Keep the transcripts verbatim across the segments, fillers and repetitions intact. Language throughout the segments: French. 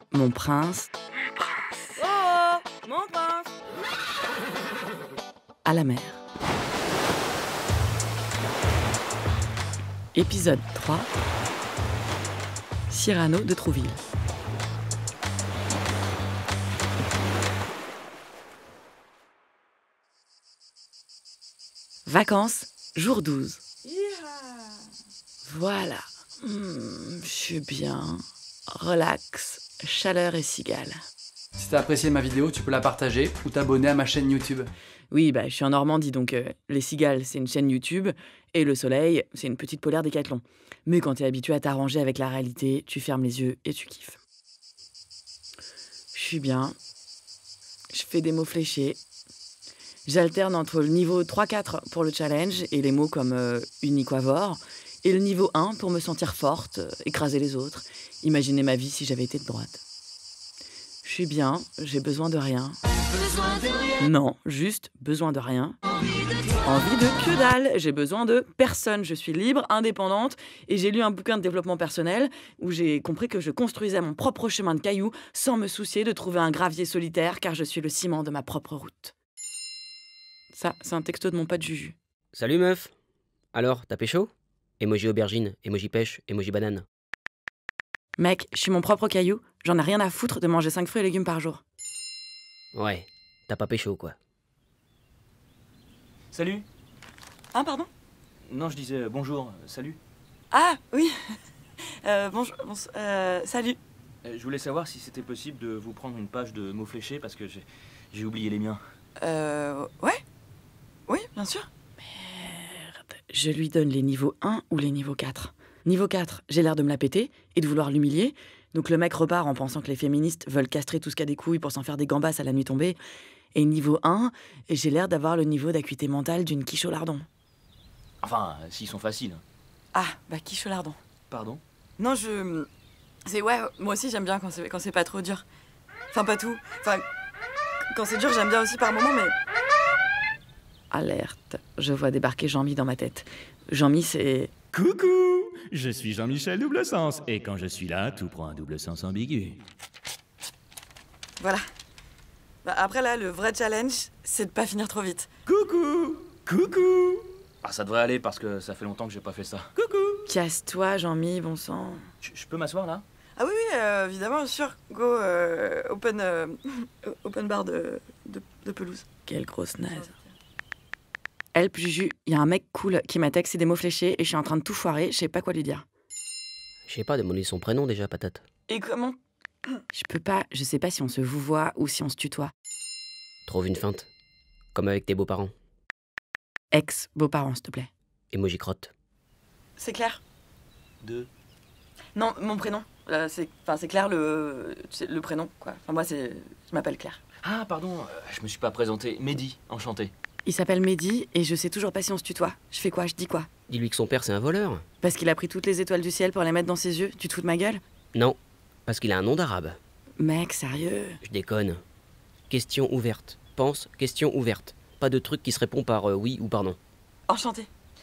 mon prince... Oh, mon prince! à la mer. Épisode trois. Cyrano de Trouville. Vacances, jour douze. Yeah. Voilà. Mmh, je suis bien. Relax. Chaleur et cigale. Si t'as apprécié ma vidéo, tu peux la partager ou t'abonner à ma chaîne YouTube. Oui, bah, je suis en Normandie, donc euh, les cigales, c'est une chaîne YouTube, et le soleil, c'est une petite polaire Décathlon. Mais quand t'es habitué à t'arranger avec la réalité, tu fermes les yeux et tu kiffes. Je suis bien. Je fais des mots fléchés. J'alterne entre le niveau trois quatre pour le challenge et les mots comme euh, uniquavore, et le niveau un pour me sentir forte, euh, écraser les autres, imaginer ma vie si j'avais été de droite. Je suis bien, j'ai besoin de rien. Besoin de rien. Non, juste besoin de rien. Envie de que dalle. J'ai besoin de personne. Je suis libre, indépendante, et j'ai lu un bouquin de développement personnel où j'ai compris que je construisais mon propre chemin de cailloux sans me soucier de trouver un gravier solitaire car je suis le ciment de ma propre route. Ça, c'est un texto de mon pote Juju. Salut meuf. Alors, t'as pécho? Emoji aubergine, emoji pêche, emoji banane. Mec, je suis mon propre caillou. J'en ai rien à foutre de manger cinq fruits et légumes par jour. Ouais, t'as pas pécho quoi. Salut. Ah, pardon? Non, je disais euh, bonjour, euh, salut. Ah, oui. euh, bonjour, bonsoir, euh, salut. Euh, je voulais savoir si c'était possible de vous prendre une page de mots fléchés parce que j'ai j'ai oublié les miens. Euh, ouais. Oui, bien sûr. Je lui donne les niveaux un ou les niveaux quatre. Niveau quatre, j'ai l'air de me la péter et de vouloir l'humilier. Donc le mec repart en pensant que les féministes veulent castrer tout ce qu'a des couilles pour s'en faire des gambasses à la nuit tombée. Et niveau un, j'ai l'air d'avoir le niveau d'acuité mentale d'une quiche au lardon. Enfin, euh, s'ils sont faciles. Ah, bah, quiche au lardon. Pardon? Non, je... C'est, ouais, moi aussi, j'aime bien quand c'est, quand c'est pas trop dur. Enfin, pas tout. Enfin, quand c'est dur, j'aime bien aussi par moments, mais... Alerte, je vois débarquer Jean-Mi dans ma tête. Jean-Mi, c'est... Coucou, je suis Jean-Michel Double Sens, et quand je suis là, tout prend un double sens ambigu. Voilà. Bah, après, là, le vrai challenge, c'est de pas finir trop vite. Coucou, coucou, Ah, ça devrait aller parce que ça fait longtemps que j'ai pas fait ça. coucou. Casse-toi, Jean-Mi, bon sang. Je je peux m'asseoir là? Ah oui, oui, euh, évidemment, sûr. Go, euh, open, euh, open bar de, de, de pelouse. Quelle grosse naze. Help, Juju, il y a un mec cool qui m'a texté des mots fléchés et je suis en train de tout foirer, je sais pas quoi lui dire. Je sais pas, demander son prénom déjà, patate. Et comment? Je peux pas, je sais pas si on se vouvoie ou si on se tutoie. Trouve une feinte. Comme avec tes beaux-parents. Ex-beaux-parents, s'il te plaît. Emoji crotte. C'est clair? Deux. Non, mon prénom. Euh, c'est, enfin, c'est Claire le, c'est le prénom, quoi. Enfin, moi, c'est, je m'appelle Claire. Ah, pardon, euh, je me suis pas présenté. Mehdi, enchanté. Il s'appelle Mehdi et je sais toujours pas si on se tutoie. Je fais quoi, je dis quoi? Dis-lui que son père c'est un voleur. Parce qu'il a pris toutes les étoiles du ciel pour les mettre dans ses yeux, tu te fous de ma gueule? Non, parce qu'il a un nom d'arabe. Mec, sérieux? Je déconne. Question ouverte. Pense, question ouverte. Pas de truc qui se répond par euh, oui ou par non. Enchantée.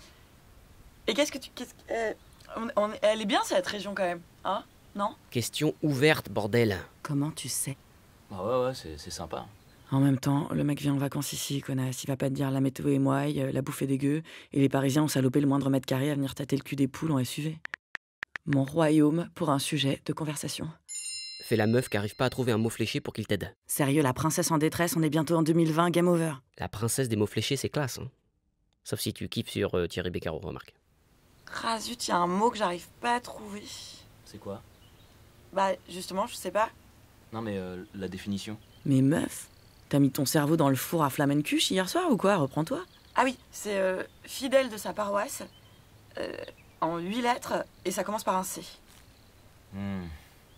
Et qu'est-ce que tu, qu'est-ce que, euh, on, on- elle est bien cette région quand même, hein? Non? Question ouverte, bordel. Comment tu sais? Ah ouais, ouais, c'est c'est sympa. En même temps, le mec vient en vacances ici, connasse. Il va pas te dire la météo est moelle, euh, la bouffe est dégueu, et les Parisiens ont salopé le moindre mètre carré à venir tâter le cul des poules en S U V. Mon royaume pour un sujet de conversation. Fais la meuf qui arrive pas à trouver un mot fléché pour qu'il t'aide. Sérieux, la princesse en détresse, on est bientôt en deux mille vingt, game over. La princesse des mots fléchés, c'est classe, hein. Sauf si tu kiffes sur euh, Thierry Beccaro, remarque. Ah zut, il y a un mot que j'arrive pas à trouver. C'est quoi? Bah, justement, je sais pas. Non, mais euh, la définition. Mais meuf, t'as mis ton cerveau dans le four à flamencuche hier soir ou quoi? Reprends-toi. Ah oui, c'est euh, fidèle de sa paroisse, euh, en huit lettres, et ça commence par un C. Hmm.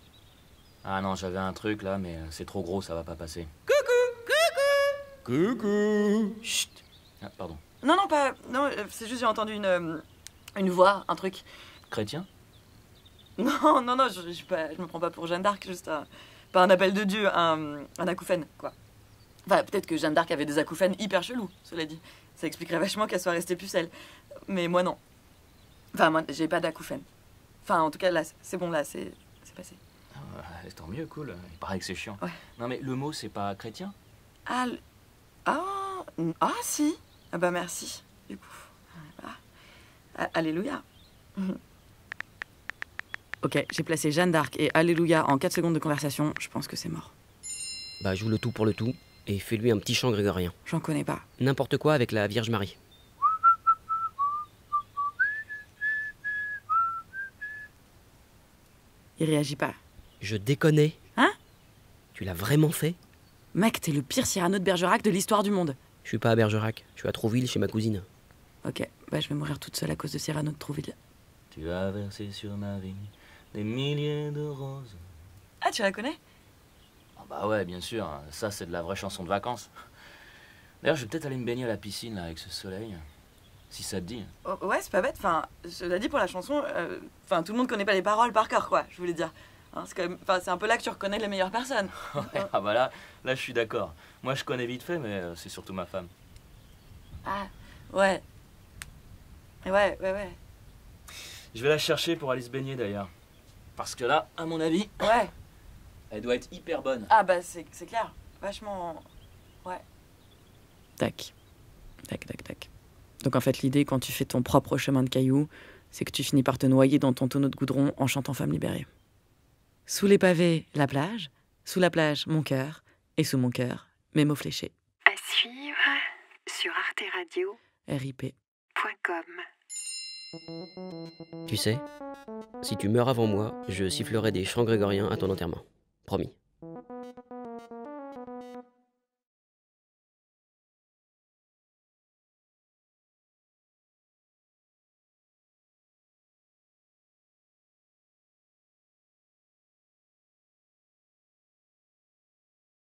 Ah non, j'avais un truc là, mais euh, c'est trop gros, ça va pas passer. Coucou. Chut. Ah, pardon. Non, non, pas. Non, euh, c'est juste j'ai entendu une, euh, une voix, un truc. Chrétien? Non, non, non, je, je, suis pas- je me prends pas pour Jeanne d'Arc, juste un, pas un appel de Dieu, un, un acouphène, quoi. Enfin, peut-être que Jeanne d'Arc avait des acouphènes hyper chelous, cela dit. Ça expliquerait vachement qu'elle soit restée pucelle. Mais moi, non. Enfin, moi, j'ai pas d'acouphène. Enfin, en tout cas, là, c'est bon, là, c'est c'est passé. Ouais, tant mieux, cool. Il paraît que c'est chiant. Ouais. Non, mais le mot, c'est pas chrétien? Ah, le- ah, ah, si. Ah bah merci, du coup. Voilà. Ah, alléluia. Ok, j'ai placé Jeanne d'Arc et Alléluia en quatre secondes de conversation. Je pense que c'est mort. Bah, joue le tout pour le tout et fais-lui un petit chant grégorien. J'en connais pas. N'importe quoi avec la Vierge Marie. Il réagit pas. Je déconnais. Hein? Tu l'as vraiment fait? Mec, t'es le pire Cyrano de Bergerac de l'histoire du monde. Je suis pas à Bergerac, je suis à Trouville chez ma cousine. Ok, bah je vais mourir toute seule à cause de Cyrano de Trouville. Tu as versé sur ma vigne des milliers de roses. Ah, tu la connais? Ah bah ouais, bien sûr. Ça, c'est de la vraie chanson de vacances. D'ailleurs, je vais peut-être aller me baigner à la piscine, là, avec ce soleil. Si ça te dit. Oh, ouais, c'est pas bête. Enfin, je l'ai dit pour la chanson. euh, Enfin, tout le monde connaît pas les paroles par cœur, quoi. Je voulais dire. Hein, c'est quand même. Enfin, c'est un peu là que tu reconnais les meilleures personnes. Ah bah là, là, je suis d'accord. Moi, je connais vite fait, mais euh, c'est surtout ma femme. Ah, ouais. Ouais, ouais, ouais. Je vais la chercher pour aller se baigner, d'ailleurs. Parce que là, à mon avis, Ouais. elle doit être hyper bonne. Ah, bah, c'est c'est clair. Vachement. Ouais. Tac. Tac, tac, tac. Donc en fait, l'idée, quand tu fais ton propre chemin de cailloux, c'est que tu finis par te noyer dans ton tonneau de goudron en chantant Femme libérée. Sous les pavés, la plage. Sous la plage, mon cœur. Et sous mon cœur, mes mots fléchés. À suivre sur arteradio R I P. point com. Tu sais, si tu meurs avant moi, je sifflerai des chants grégoriens à ton enterrement. Promis.